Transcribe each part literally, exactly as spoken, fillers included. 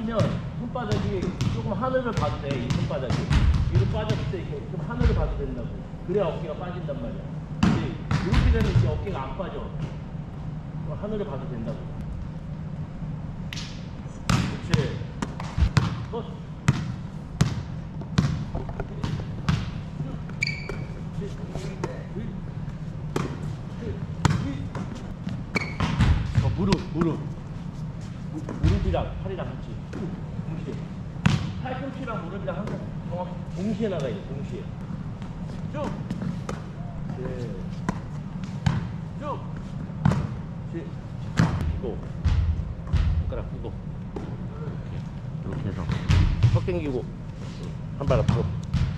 빠지면 손바닥이 조금 하늘을 봐도 돼. 이 손바닥이 위로 빠졌을 때 이렇게 좀 하늘을 봐도 된다고. 그래야 어깨가 빠진단 말이야. 근데 이렇게 되면 이제 어깨가 안 빠져. 하늘을 봐도 된다고. 그렇지. 어. 어, 무릎, 무릎. 무릎이랑 팔이랑 같이 동시에. 팔꿈치랑 무릎이랑 항상 정확히 동시에 나가야 돼, 동시에. 쭉! 네. 쭉! 쭉! 펴고. 손가락 펴고. 이렇게. 이렇게 해서. 턱 당기고. 한 발 앞으로.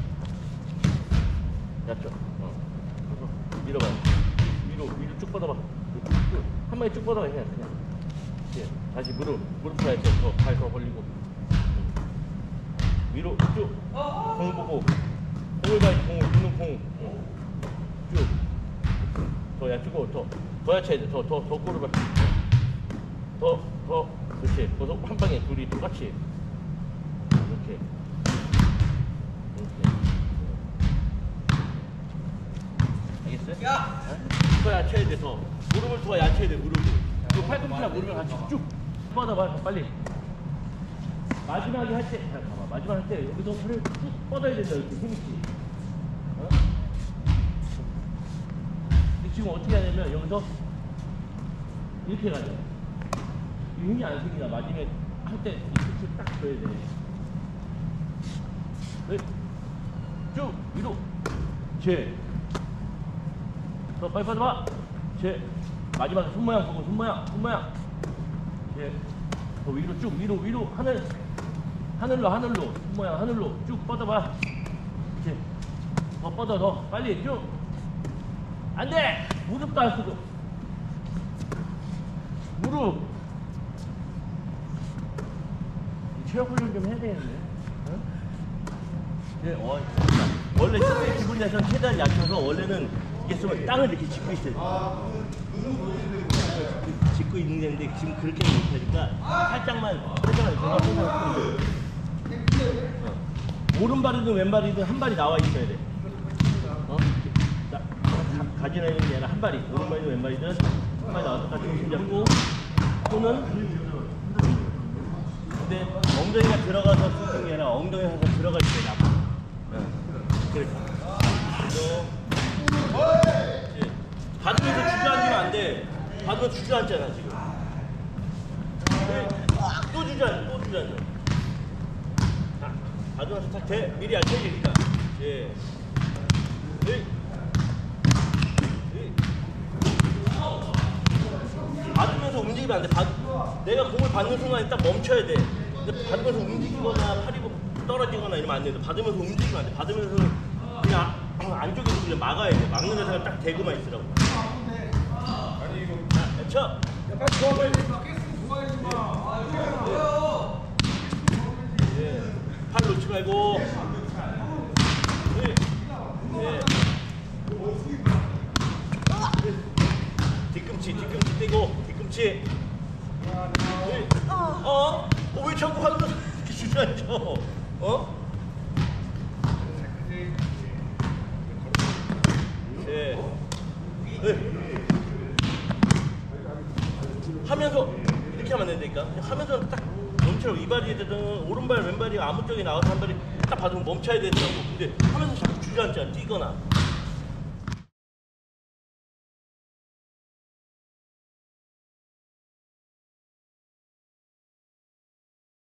얕죠? 어. 그래서 밀어봐. 위로, 위로 쭉 뻗어봐. 한 번에 쭉 뻗어봐, 그냥. 그냥. 예. 다시 무릎, 무릎 펴야지. 더, 발 더 벌리고. 위로 쭉. 공 보고. 공을 봐야지, 공을. 붙는 공. 쭉. 더 얕추고, 더. 더 얕춰야 돼. 더, 더, 더 꼬를 봐. 더, 더. 그렇지. 그래서 한 방에 둘이 똑같이. 이렇게. 이렇게. 알겠어요? 야! 더 얕춰야 돼, 더. 무릎을 더 얕춰야 돼, 무릎을. 그 팔꿈치랑 무릎을 같이 쭉 뻗어봐, 빨리. 마지막에 할 때, 자, 봐봐. 마지막 할 때 여기서 팔을 쭉 뻗어야 된다, 이렇게 힘있지. 어? 근데 지금 어떻게 하냐면 여기서 이렇게 가자. 이 힘이 안 생기나. 마지막에 할 때 이 끝을 딱 줘야 돼. 네. 쭉 위로. 제. 더 빨리 뻗어봐. 제. 마지막에 손 모양 보고, 손 모양, 손 모양. 예. 더 위로 쭉, 위로, 위로, 하늘. 하늘로, 하늘로. 손 모양, 하늘로. 쭉 뻗어봐. 이제. 더 뻗어, 더. 빨리, 쭉. 안 돼! 무릎도 안 쓰고. 무릎. 체력 훈련 좀 해야 되겠네. 응? 예, 어, 원래 처음에 기분 내서 최대한 약해서 원래는 이게 쓰면 땅을 이렇게 짚고 있어야 돼. 짚고 있는 데인데 지금 그렇게 못하니까 살짝만 살짝만 제가 항상 어. 오른발이든 왼발이든 한 발이 나와 있어야 돼. 어? 자, 가지나 있는 게 아니라 한 발이 오른발이든 왼발이든 한 발이 나와서 같이 힘 잡고 손은 근데 엉덩이가 들어가서 쓰는 게 아니라 엉덩이가 가서 들어갈 때 나가. 어. 그래. 그래서 받으면서 주저앉으면 안 돼. 받으면 주저앉잖아 지금. 또 주저앉아, 또 주저앉아. 자, 받으면서 탁 대. 미리 안 쳐지니까. 예. 네. 네. 받으면서 움직이면 안 돼. 받, 내가 공을 받는 순간에 딱 멈춰야 돼. 근데 받으면서 움직이거나 팔이 떨어지거나 이러면 안 돼. 받으면서 움직이면 안 돼. 받으면서 그냥 안쪽에서 그냥 막아야 돼. 막는 데서 딱 대고만 있으라고. 자, 쳐. 네. 팔 놓지 말고. 네. 네. 뒤꿈치, 뒤꿈치 떼고, 뒤꿈치. 네. 어? 어? 왜 자꾸 하는 거 이렇게 주저앉아? 어? 네. 네. 하면서 이렇게 하면 안 된다니까. 하면서 딱 멈춰. 이발이 되든 오른발 왼발이 아무 쪽에 나와서 한 발이 딱 받으면 멈춰야 된다고. 근데 하면서 자꾸 주저앉잖아. 뛰거나.